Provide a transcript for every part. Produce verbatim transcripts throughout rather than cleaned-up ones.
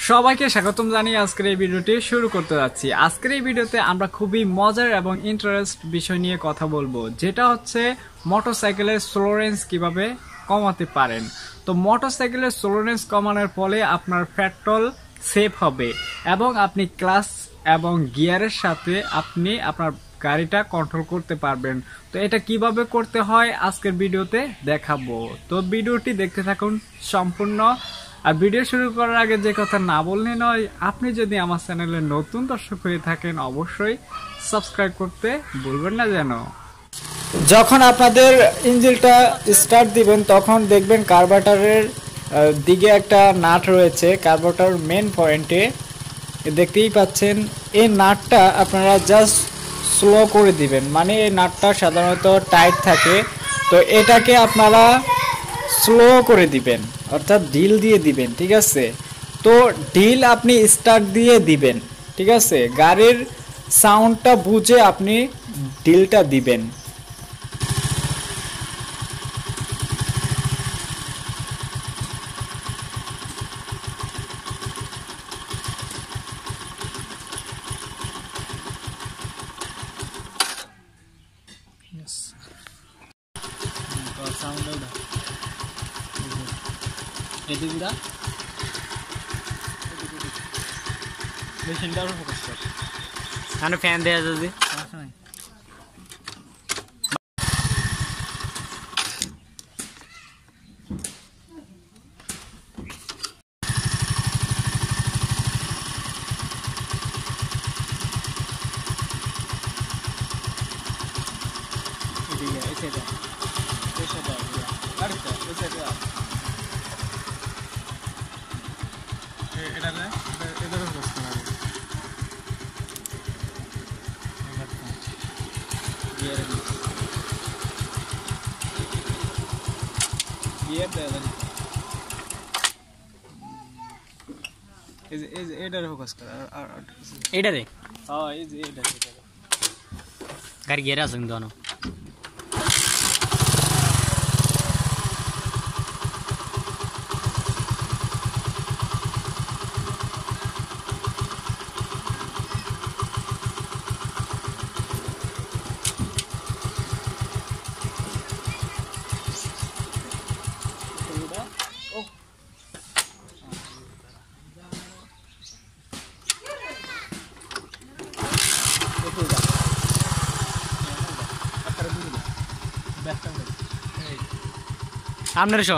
সবাইকে স্বাগতম জানিয়ে আজকের এই ভিডিওটি শুরু করতে যাচ্ছি। আজকের এই ভিডিওতে আমরা খুবই মজার এবং ইন্টারেস্ট বিষয় নিয়ে কথা বলবো, যেটা হচ্ছে মোটরসাইকেলের স্লোরেন্স কিভাবে কমাতে পারেন। তো মোটরসাইকেলের স্লোরেন্স কমানোর ফলে আপনার পেট্রোল সেভ হবে এবং আপনি ক্লাচ এবং গিয়ারের সাথে আপনি আপনার গাড়িটা কন্ট্রোল করতে পারবেন। তো এটা কিভাবে করতে হয় আজকের ভিডিওতে দেখাবো। তো ভিডিওটি দেখতে থাকুন সম্পূর্ণ। আর ভিডিও শুরু করার আগে যে কথা না বললে নয়, আপনি যদি আমার চ্যানেলে নতুন দর্শক হয়ে থাকেন অবশ্যই সাবস্ক্রাইব করতে ভুলবেন না যেন। যখন আপনাদের ইঞ্জিনটা স্টার্ট দিবেন তখন দেখবেন কার্বোরেটরের দিকে একটা নাট রয়েছে। কার্বোরেটর মেন পয়েন্টে দেখতেই পাচ্ছেন, এই নাটটা আপনারা জাস্ট স্লো করে দিবেন। মানে এই নাটটা সাধারণত টাইট থাকে, তো এটাকে আপনারা স্লো করে দিবেন, অর্থাৎ ঢিল দিয়ে দিবেন। ঠিক আছে, তো ঢিল আপনি স্টার্ট দিয়ে দিবেন। ঠিক আছে, গাড়ির সাউন্ডটা বুঝে আপনি ঢিলটা দিবেন। এদিকটা মেশিনটার উপর ফোকাস কর, কানে ফ্যান দেয়া যদি এদিকে এসে দাও এসে দাও আরেকটা এসে দাও। এটা না এটা এটা ফোকাস করা হবে। গিয়ার গিয়ার দেন, এই যে এই যে এটারে ফোকাস করা। আর এটা রে হ্যাঁ এই যে এটা এটা গাড়ি গিয়ার আছে কিন্তু আনো আপনার শো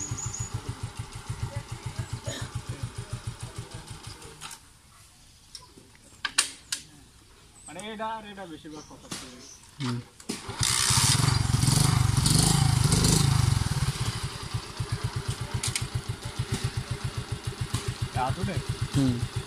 মানে এটা আর এটা বেশিরভাগ ফোকাস করে। হুম হুম